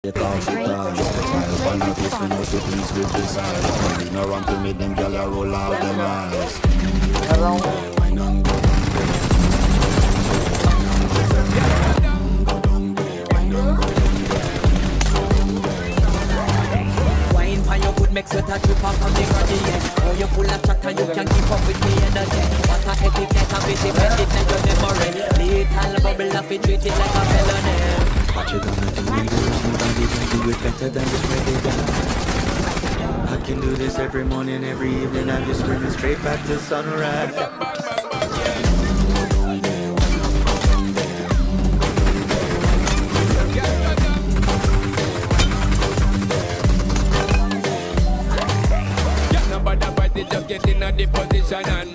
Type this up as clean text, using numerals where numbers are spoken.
Get off the time, smile on her face when you see please with this eyes. Ignorant to me, them gyal a roll out them eyes. Why none go down there? Go down there, why none go down there? Wine for your good makes sweat a trip off from the gradient. Oh, you full of chat and you can keep up with me energy. What a etiquette of it, dependent on your memory. Little bubble of it, treat it like a felony. What you gonna do when there is nobody can do it better than this ready guy? I can do this every morning, every evening. I'm just screaming straight back to sunrise.